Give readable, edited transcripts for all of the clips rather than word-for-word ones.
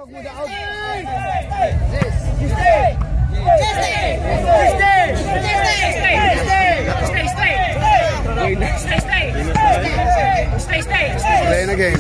Playing again.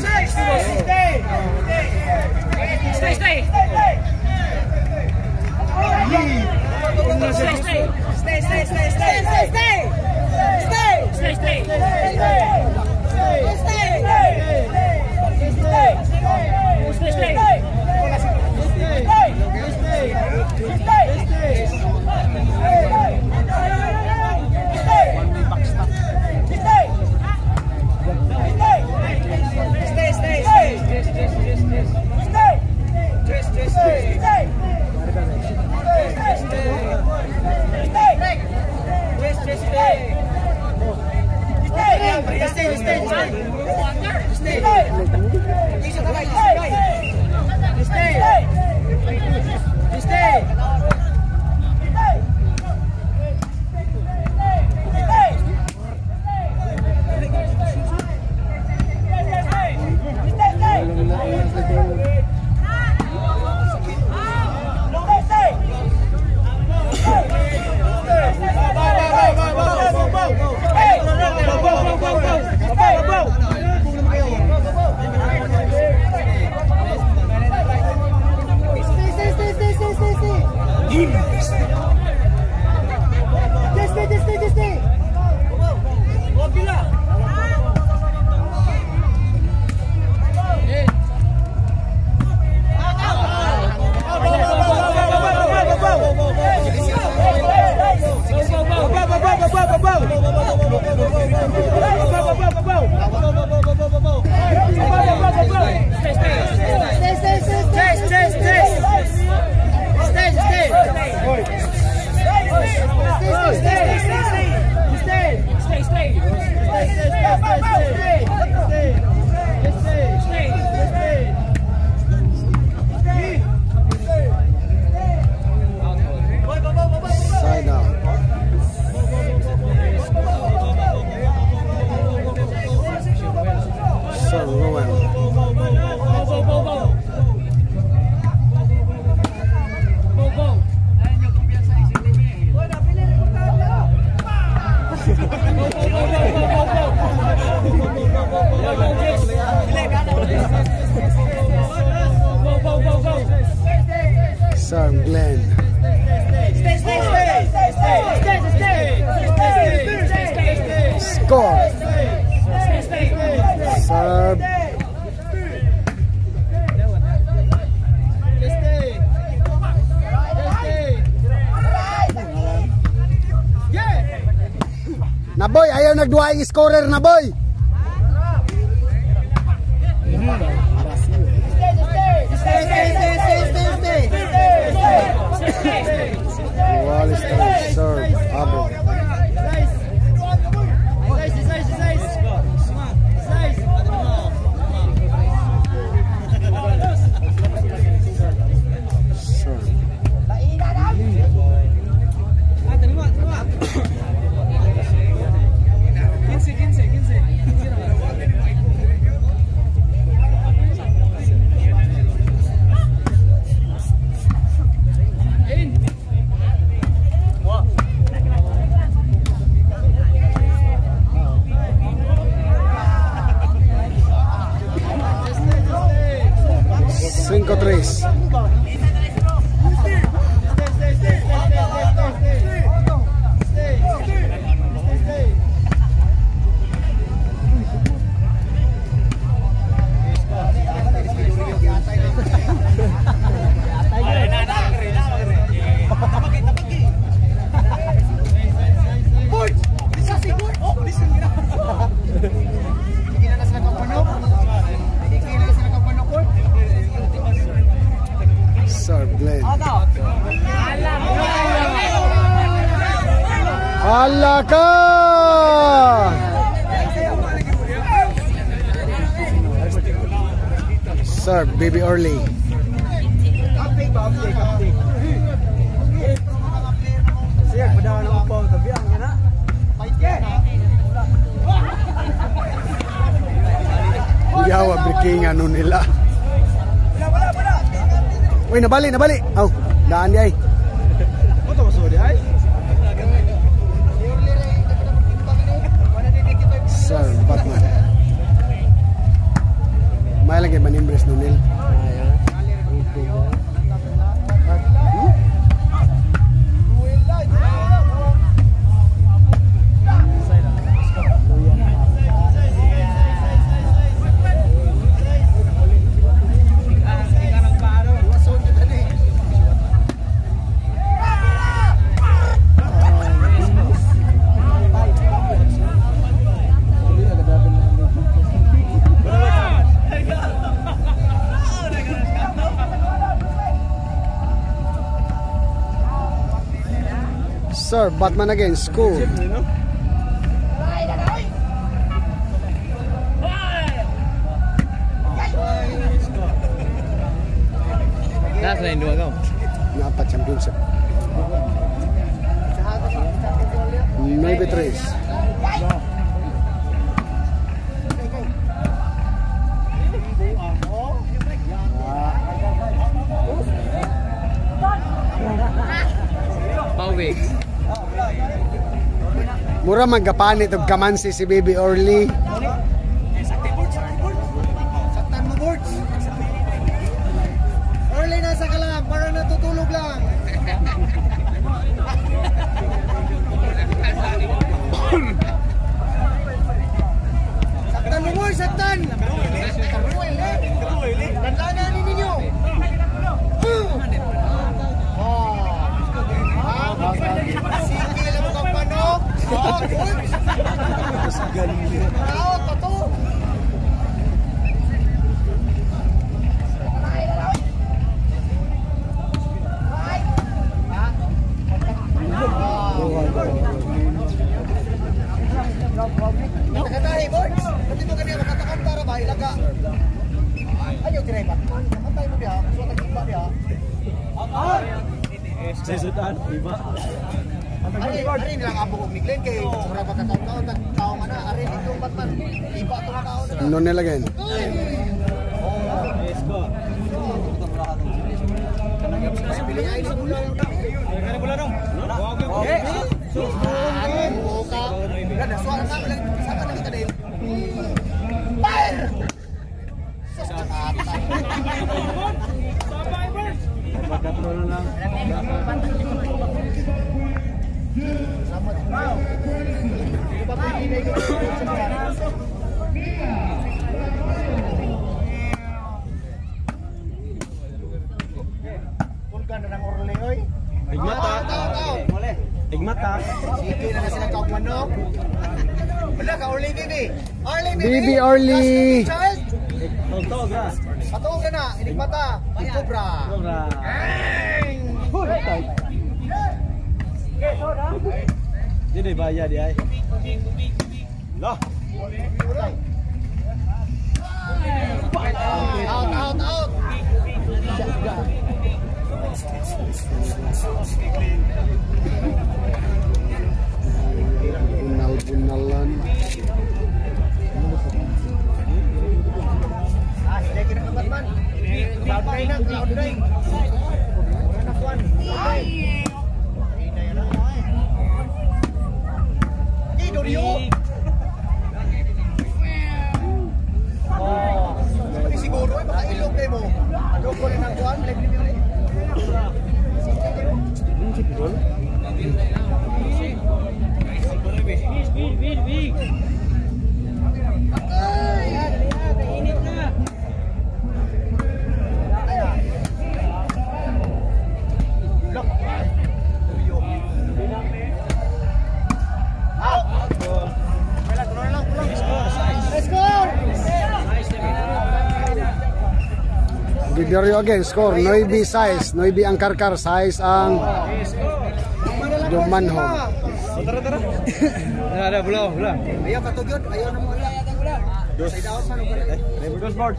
Serve Glenn. Score. Serve. Na boy, ayaw nagduha ang scorer na boy. Wallace serve Abo. Alaka! Serve, Baby Orly. Yawa breaking ano nila. Uy, nabali. Oh, daan di ay. Ano masuk di ay? Sir Batman. May lagi manimbres nunil. Sir Batman again, school. Last line dua kau. Dapat championship. Maybe threes. Pauwik. Mura magkapanit og kamansi si Baby Orly. Saktan mo, boards. Orly, nasa ka lang. Parang natutulog lang. Saktan mo, boards. Saktan. Lanlanan ninyo. Sige lang mo kang panog. Oh, boards. Tawag pa to. Nakatahi, boards. Pati mo kanina makatakan para ba? Ilaga. Ayaw, tiray ba? Matay mo diya. Suwat ang iba diya. Sesudan, iba. Ari nilang abog ni Glenn kay mura pa kataon tao nga na. Ari itong Batman. Iba itong tao na. Nunil again. Let's go. Pili ay ni Bula yung Kana bola dong. okay. Buka. Ganda, suara nga lang. Saka na kita din. Fire! Pagkatrol lang. Pulkan na ng Orly, oy. Tigmata. Tigmata. Sige na sila kaupuan, no? Wala ka, Orly, baby. Orly, baby. Baby Orly. Child. Tog ka. Patuog ka na. Inig mata. Cobra. Sobra. Hindi bayad di ay. Lah. Out. Bunal-bunalan. Hindi kira ka Batman. Cloud nine. Nakuan. Hey, Dorio. Oh, pati siguro ay baka ilog kayo mo. Ano ko rin ang kuan, live review rin. Giderio again, score. Noibi size. Noibi ang karkar size ang Dumanhog. Tara. Ada bola. Ayaw katugyod, ayaw na mo ala. Side out man og Dos boards.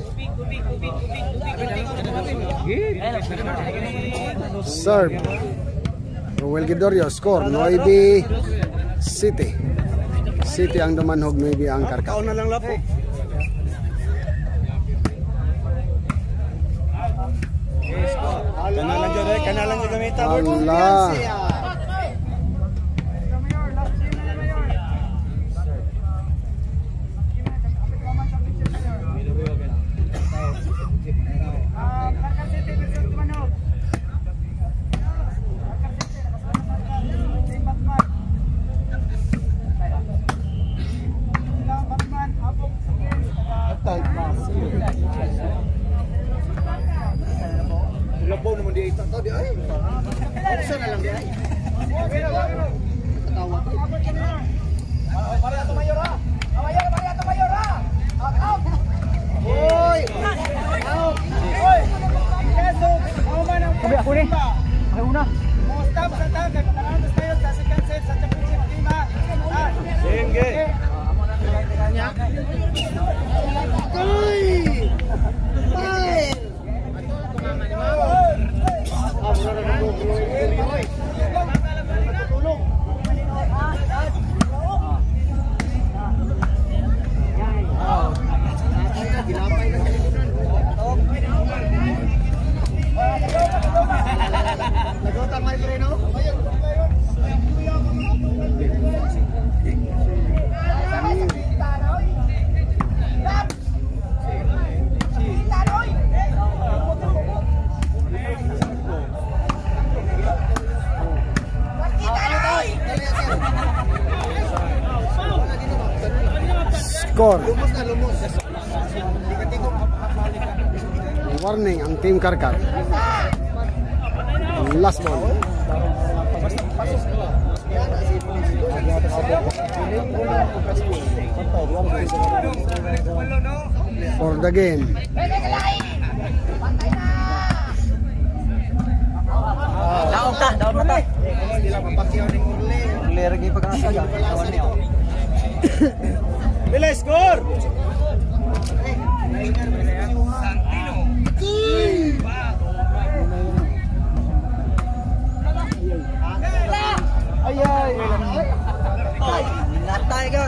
Serve. Ruel Giderio, score. Noibi City. City ang Dumanhog, Noibi ang karkar. Kaon na lang lapo. Kanalan dyan eh. Kanalan dyan gamita. Ala. Labaw naman di ito. Tao di ay. Buksan na lang di ay. Katawa ko. Maria to mayor ha. Maria to mayor ha. Out. Hoy. Out. Hoy. Keso. Ako man ang sabi ako ni. Ako una. Stop sa tag. Kailangan tayo sa second set sa championship team ha. Sige. Ay. Ay. Score. Lumos na lumos. Warning ang Team Karkar. Last ball. For the game. Daon mata. Hindi lang mapakyaw ng urli. Urli lagi pagkakasaga. Tawan niyo. Bila score! Santino. Ay ay. Ay, natay ka.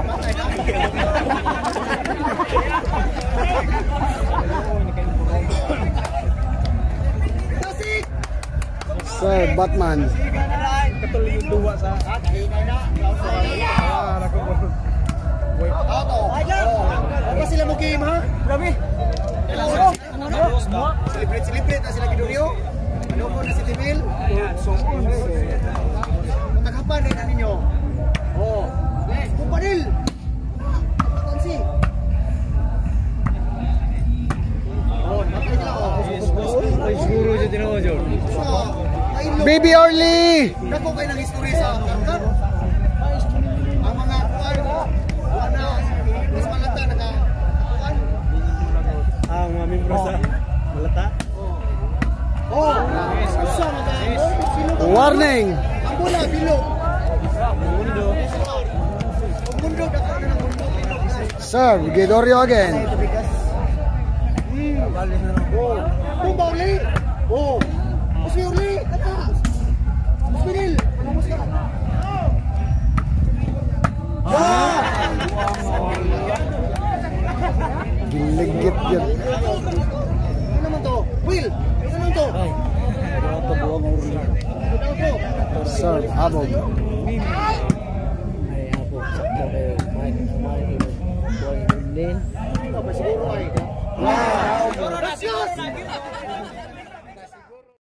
Sir Batman. Katuloy yung duwa sa... Apa sila mo game ha? Grabe. Celebrate na sila Kidurio. Ano po na si Timil? Tagapan rin na ninyo. Oh. Kumpanil. Tansi. Oh, napay sila oh. Ay, siguro dyan din ako, Jor. Baby Orly. Dako kayo ng history sa Karkar. Ang mga kuwan na mas malata naka Ang mga membro sa Malata. oh, usa mga Warning. ang bola bilog. Mundo dako na ng mundo. Sir Gregorio again. Oh, tumba uli. Oh, usi uli. Kata. Musminil. Mas ka. Ah! Giligit yun. Ano naman to? Will, ano naman to? Ano to? Sir Abog. Ay, ako. Sakto kayo. Mike, ball din.